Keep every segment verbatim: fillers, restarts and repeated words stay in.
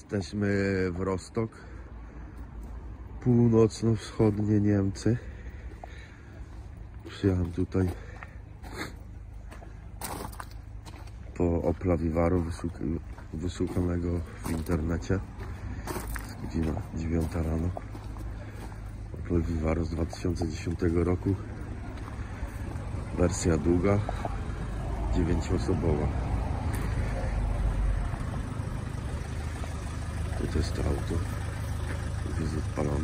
Jesteśmy w Rostock, północno-wschodnie Niemcy. Przyjechałem tutaj po Opla Vivaru wyszukanego w internecie. Jest godzina dziewiąta rano. Opel Vivaro z dwa tysiące dziesiątego roku. Wersja długa, dziewięcioosobowa. To jest to auto, jest odpalone.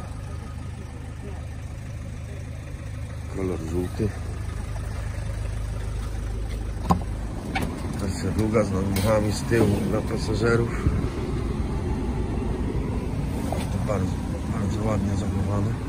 Kolor żółty. Wersja długa z nadmuchami z tyłu dla pasażerów. To bardzo, bardzo ładnie zachowane.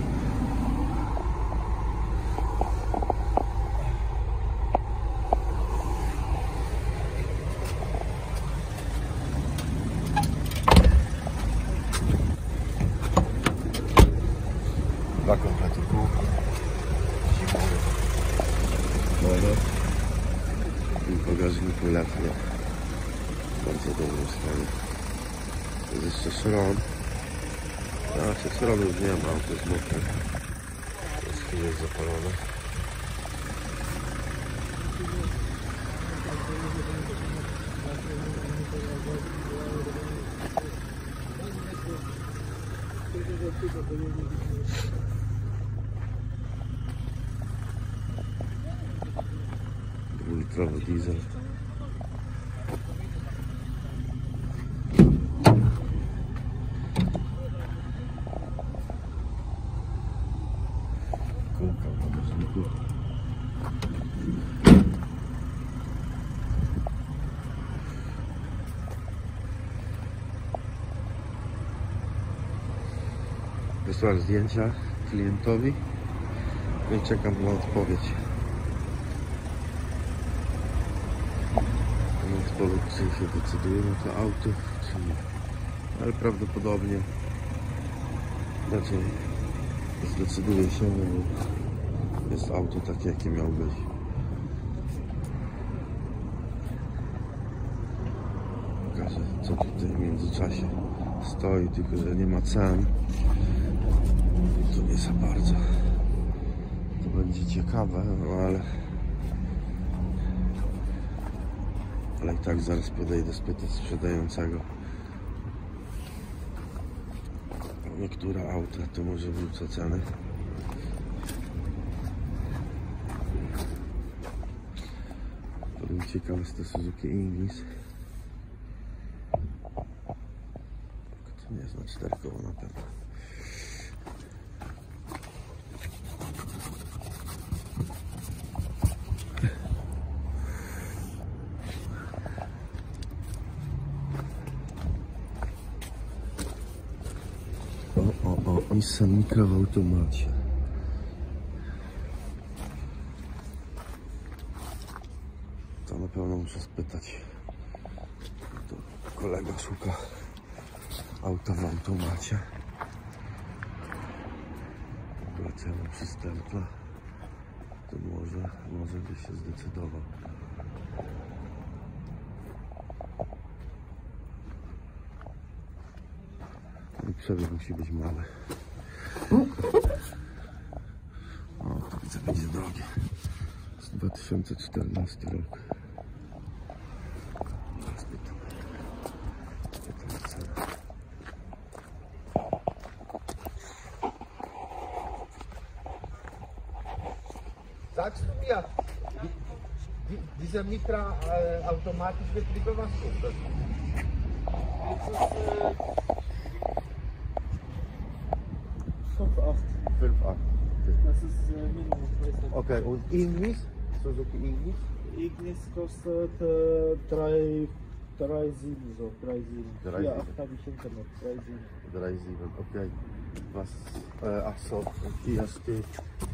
Dwa komplety kół, zimowe, nowe i w bagażniku letnie. Bardzo dobrze stanie. Jest jeszcze szron. Znaczy szronu już nie ma, to jest mokre. Jest, jest zapalone. Dwulitrowy diesel. Kółka w bagażniku. Wysłałem zdjęcia klientowi i czekam na odpowiedź. Na odpowiedź, czy się decyduje na to auto, czy nie. Ale prawdopodobnie raczej zdecyduje się, bo jest auto takie, jakie miało być. Pokażę, co tutaj w międzyczasie stoi, tylko że nie ma cen. To nie za bardzo. To będzie ciekawe, no ale ale i tak zaraz podejdę spytać sprzedającego. Niektóre auta to może wrócę ceny. To ciekawe jest to Suzuki Ignis. To nie jest na cztery koła na pewno. O, o, o, Nissan Micra w automacie. To na pewno muszę spytać. To kolega szuka auta w automacie. Lecimy przez Templa. To może, może by się zdecydował. I przebieg musi być mały. O, to widzę, będzie drogie. To jest dwa tysiące czternasty rok. Teraz pytam. Pytam cenę. Sagst du mir, dieser Micra äh, automatisch wird lieber was kostet? fünf acht. fünf acht. Das ist äh, Minimum. Okay, und Ignis? Suzuki Ignis? Ignis kostet äh, drei sieben, so drei sieben. drei Ja, sieben. acht habe ich hinter noch. drei sieben. drei sieben, okay. Was? Äh, ach so, hier steht.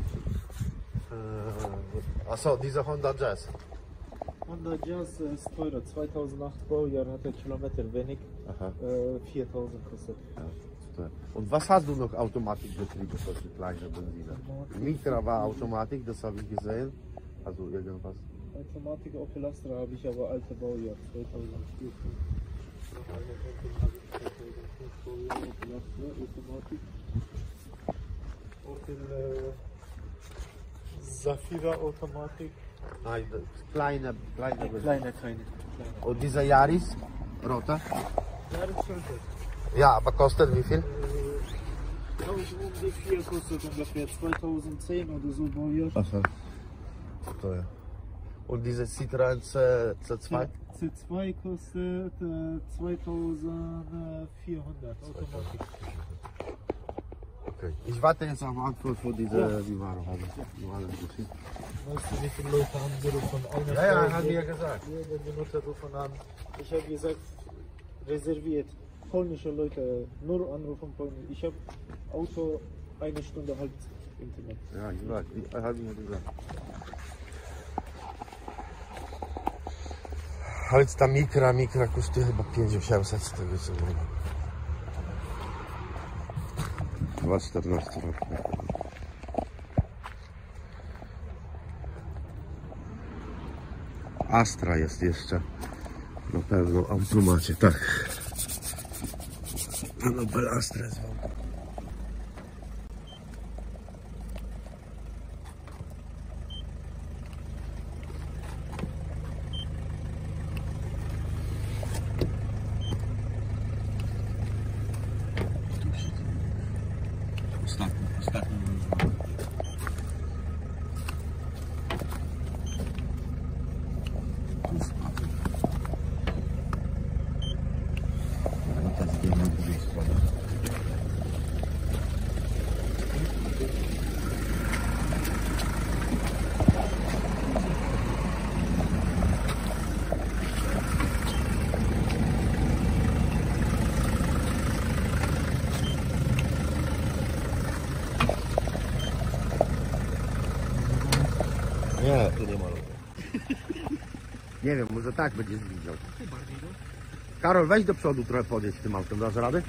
Äh, ach so, dieser Honda Jazz. Honda Jazz ist teurer. zweitausendacht Baujahr, hat er Kilometer wenig. Aha. Äh, viertausend kostet. Ja, super. Und was hast du noch Automatikbetriebe, solche kleine Benziner? Micra war Automatik, das habe ich gesehen. Also irgendwas. Automatik Opel Astra habe ich, aber alte Baujahr, zweitausendvier. Zafira Automatik. Nein, kleine, kleine. Kleine, kleine. Und dieser Yaris, roter? Ja, das schon gut. Ja, aber kostet wie viel? Um die vier kostet ungefähr zweitausendzehn oder so Baujahr. Aha. Teuer. Und diese Citroën C, C2? C zwei kostet äh, zweitausendvierhundert Automatik. Okay. Ich warte jetzt auf Antwort von dieser, Ja. die Ware haben. Die Ware geschickt. Weißt du, wie viele Leute angerufen? Einer Ja, ja, Frau, haben wir jeder- gesagt. Jeder Benutzer rufen an. Ich habe gesagt, reserviert. Polnische Leute nur anrufen Polnisch. Ich habe Auto eine Stunde halb Internet. Ja, ich weiß. Ich habe mir gesagt. Ale ta mikra, mikra kosztuje chyba pięć tysięcy osiemset z tego co wiem. dwa tysiące czternasty rok. Astra jest jeszcze. Na pewno w automacie, tak. No Astra jest w automacie. Ostatni, ostatni. Tu spadł. No to zbiegł na drugą stronę. Nie, tu nie ma logo. Nie wiem, może tak będziesz widział. Karol, weź do przodu trochę podjedź tym autem, dasz radę?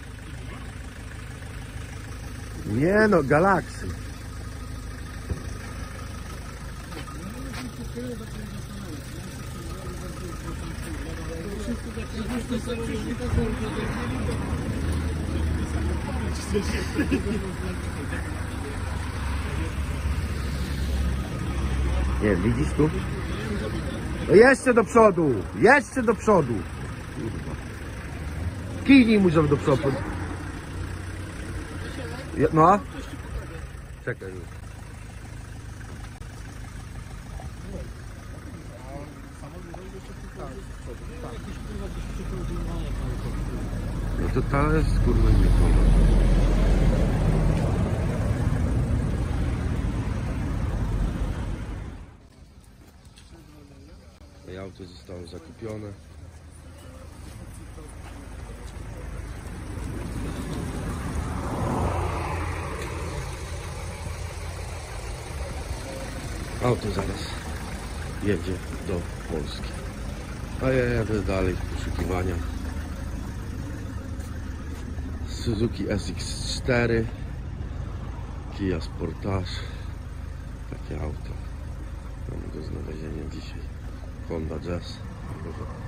Nie no, Galaxy. Nie, widzisz tu? No jeszcze do przodu! Jeszcze do przodu! Kijnij muszą do przodu. Je- No? Czekaj już. No to ta jest kurwa nie. Auto zostało zakupione. Auto zaraz jedzie do Polski. A ja jadę dalej w poszukiwania. Suzuki S X cztery, Kia Sportage. Takie auto mamy do znalezienia dzisiaj. Honda Jazz.